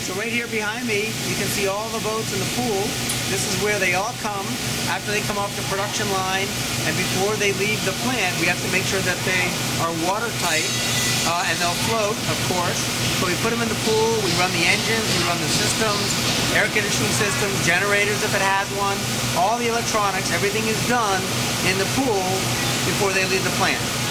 So right here behind me, you can see all the boats in the pool. This is where they all come after they come off the production line, and before they leave the plant, we have to make sure that they are watertight, and they'll float, of course. So we put them in the pool, we run the engines, we run the systems, air conditioning systems, generators if it has one, all the electronics, everything is done in the pool before they leave the plant.